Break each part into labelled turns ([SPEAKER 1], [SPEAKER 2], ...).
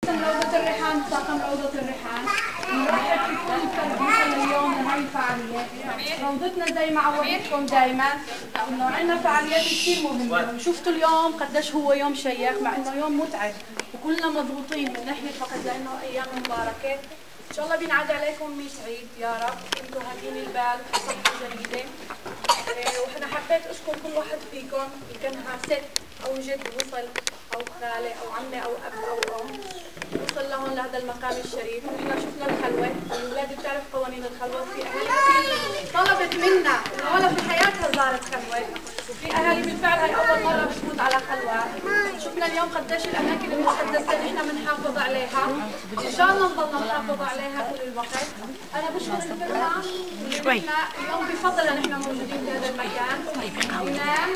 [SPEAKER 1] روضة الريحان، طاقم روضة الريحان نرحب في كل فرد وصل اليوم لهي الفعالية. روضتنا زي ما عودتكم دائما انه عندنا فعاليات كثير مهمة، وشفتوا اليوم قديش هو يوم شيق مع انه يوم متعب وكلنا مضغوطين من ناحية فقط لانه ايام مباركة. ان شاء الله بينعاد عليكم ميس عيد يا رب، انتم هادين البال بصحة جيدة. وانا حبيت اشكر كل واحد فيكم اللي كانها ست او جد وصل او خاله او عمه او اب او ام وصل لهون لهذا المقام الشريف. نحن شفنا الخلوه، الاولاد بتعرف قوانين الخلوه، في اهالي كثير طلبت منا ولا في حياتها زارت خلوه، وفي اهالي بالفعل هي اول مره بتفوت على خلوه. شفنا اليوم قديش الاماكن المقدسه نحن بنحافظ عليها، ان شاء الله نضلنا نحافظ عليها كل الوقت. انا بشكر الفرقه شوي اليوم بفضلها نحن موجودين في هذا المكان. ونام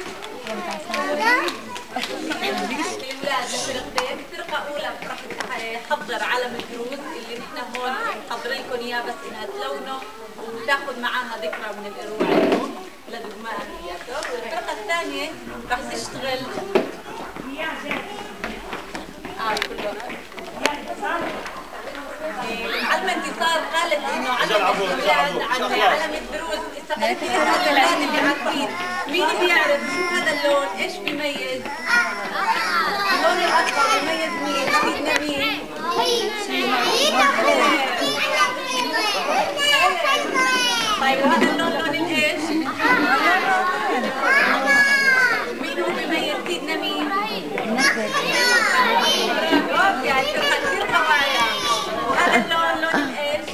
[SPEAKER 2] الأولاد فرقتين، فرقة أولى رح تحضر علم الدروز اللي نحن هون محضرين لكم إياه بس إنها تلونه وتاخذ معاها ذكرى من الإروع اليوم لدمائياته، والفرقة الثانية رح تشتغل علم انتصار قالت إنه علم الأولاد عن علم الدروز استخدمت هذا العين اللي عارفين مين بيعرف شو هذا اللون، إيش بيميز؟ اللون الأصفر بيميز مين؟ سيدنا مين؟ طيب وهذا اللون لون الإيش؟ مين هو بيميز سيدنا مين؟ يعني كثير قواعد. هذا اللون لون الإيش؟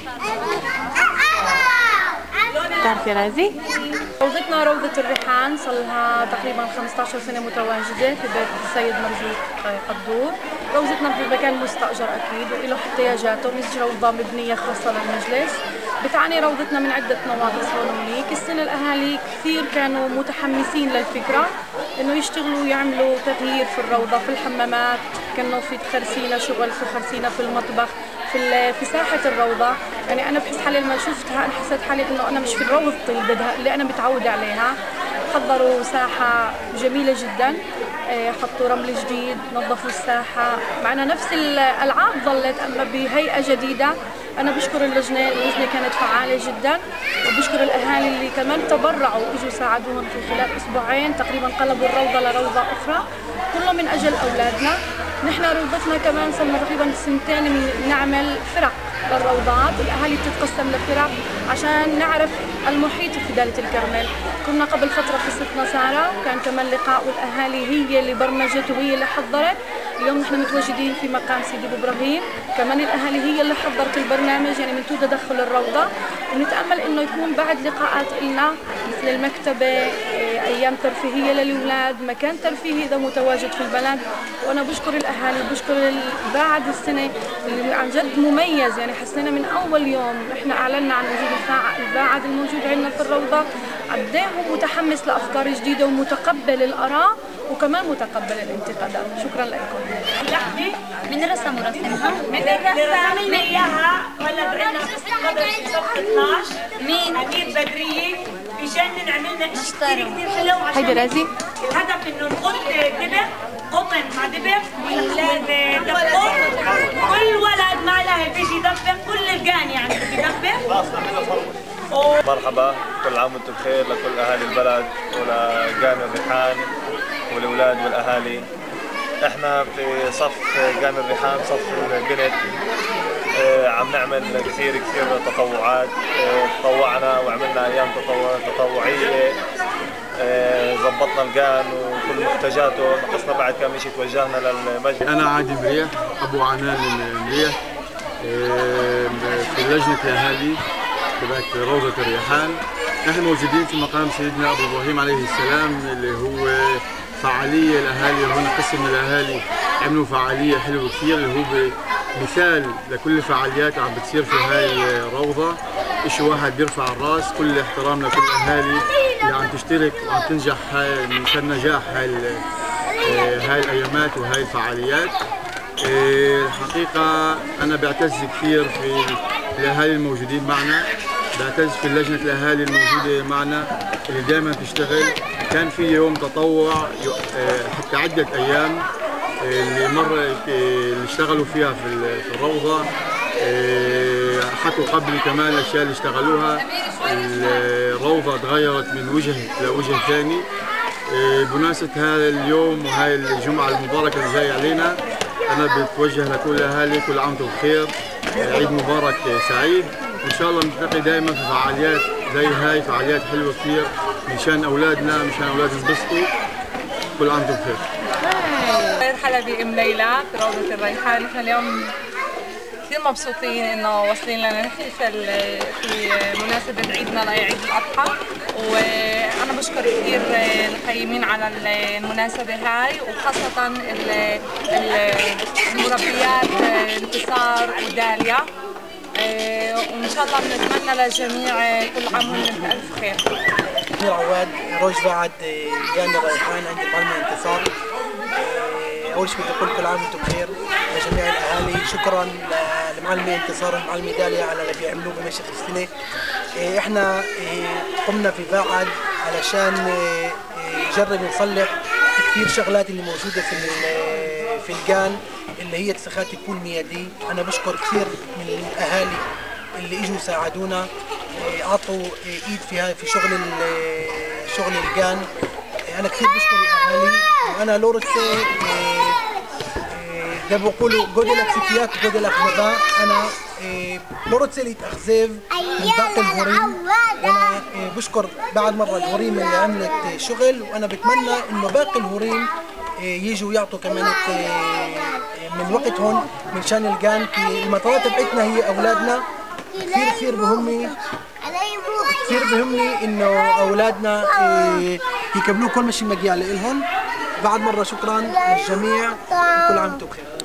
[SPEAKER 1] بتعرفي يا رازي؟ روضتنا روضة الريحان صار لها تقريبا 15 سنة متواجدة في بيت السيد مرزوق قدور. روضتنا في مكان مستأجر أكيد وله احتياجاته، مش روضة مبنية خاصة للمجلس. بتعاني روضتنا من عدة نواقص هون وهنيك. السنة الأهالي كثير كانوا متحمسين للفكرة إنه يشتغلوا يعملوا تغيير في الروضة، في الحمامات كانوا في خرسينة شغل، في خرسينة في المطبخ، في ساحة الروضة. يعني أنا بحس حالي لما شفتها أنا حسيت حالي إنه أنا مش في روضتي اللي أنا متعودة عليها. حضروا ساحة جميلة جدا، حطوا رمل جديد، نظفوا الساحة، معنا نفس الألعاب ظلت أما بهيئة جديدة. أنا بشكر اللجنة كانت فعالة جدا، وبشكر الأهالي اللي كمان تبرعوا وإجوا ساعدوهم في خلال أسبوعين تقريبا قلبوا الروضة لروضة أخرى، كله من أجل أولادنا. نحن روضتنا كمان صرنا تقريبا سنتين نعمل فرق للروضات، الأهالي بتتقسم لفرق عشان نعرف المحيط في دالة الكرمل. كنا قبل فترة في ستنا سارة كان كمان لقاء والأهالي هي اللي برمجت وهي اللي حضرت. اليوم نحن متواجدين في مقام سيدي أبو إبراهيم، كمان الأهالي هي اللي حضرت البرنامج، يعني من تدخل الروضة. ونتأمل إنه يكون بعد لقاءات إلنا مثل المكتبة، أيام ترفيهية للأولاد، مكان ترفيهي إذا متواجد في البلد. وأنا بشكر الأهالي وبشكر بعد السنة اللي عن جد مميز، يعني حسينا من أول يوم إحنا أعلنا عن وجود الباعد الموجود عندنا في الروضة قد ايه هو متحمس لأفكار جديدة ومتقبل الآراء وكمان متقبل الانتقادات. شكرا لكم.
[SPEAKER 2] لحظة من رسم ورسمها؟ من الرسم عملنا إياها ولا بعنا قبل صف 12 مين؟ أمير بدرية بجنن عملنا كثير كثير حلو.
[SPEAKER 1] هيدي رازي
[SPEAKER 2] الهدف إنه نحط دبر قطن مع دبر كل ولد مع لهي بيجي يدبر، كل الجان يعني بيدبر.
[SPEAKER 3] مرحبا، كل عام وانتم بخير لكل اهالي البلد ولجامع الريحان والاولاد والاهالي. احنا في صف جامع الريحان، صف البنت، عم نعمل كثير تطوعات. تطوعنا وعملنا ايام تطوعيه، ضبطنا الجان وكل محتاجاته، نقصنا بعد كم شيء توجهنا للمسجد.
[SPEAKER 4] انا عادي مريح ابو عنان مريح في لجنه الاهالي تبعت روضة الريحان. نحن موجودين في مقام سيدنا أبو إبراهيم عليه السلام اللي هو فعالية الأهالي. هون قسم الأهالي عملوا فعالية حلوة كثير اللي هو مثال لكل الفعاليات عم بتصير في هاي الروضة. إشي واحد بيرفع الراس، كل احترام لكل الأهالي اللي عم تشترك وعم تنجح مثل نجاح هاي الأيامات وهاي الفعاليات. الحقيقة أنا بعتز كثير في الأهالي الموجودين معنا، بعتز في لجنة الأهالي الموجودة معنا اللي دائما تشتغل. كان في يوم تطوع حتى عدة أيام اللي اشتغلوا فيها في الروضة، حكوا قبل كمان الأشياء اللي اشتغلوها. الروضة تغيرت من وجه لوجه ثاني. بمناسبة هذا اليوم وهاي الجمعة المباركة اللي جاي علينا، أنا بتوجه لكل الأهالي كل عام وانتم بخير، عيد مبارك سعيد، وإن شاء الله نلتقي دائما في فعاليات زي هاي، فعاليات حلوة كثير مشان أولادنا، مشان أولادنا ينبسطوا. كل عام وانتم بخير.
[SPEAKER 5] مرحبا بأم ليلى في روضة الريحان. نحن اليوم كثير مبسوطين انه واصلين لنا نحتفل في مناسبة عيدنا لعيد الأضحى، وانا بشكر كثير القيمين على المناسبة هاي، وخاصة المربيات انتصار وداليا، وان شاء الله بنتمنى للجميع كل عام وانتم بألف خير.
[SPEAKER 6] أمير عواد روج بعد جامع الريحان عند المعلمة انتصار. أول شيء بدي أقول كل عام وأنتم بخير لجميع الأهالي. شكرا للمعلمة انتصار والمعلمة داليا على اللي بيعملوه بمشي السنة. إحنا قمنا في بعد علشان نجرب نصلح كثير شغلات اللي موجودة في الجان اللي هي اتساخات البول ميادي. أنا بشكر كثير من الأهالي اللي إجوا ساعدونا، عطوا إيد في شغل الجان. أنا كثير بشكر الأهالي، وأنا لورتسي ده بقولوا جودلك سكيات جودلك نبا. أنا لورتسي اللي تأخذف من باقي الهوريم، وأنا بشكر بعد مرة الهوريم اللي عملت شغل، وأنا بتمنى إنه باقي الهوريم يجوا يعطوا كمان من وقتهم من شان الجان. المطارات تبعتنا هي أولادنا. كثير بهمني إنه أولادنا يكملوا كل شيء مجيء لهم. بعد مرة شكرا للجميع وكل عام وانتم بخير.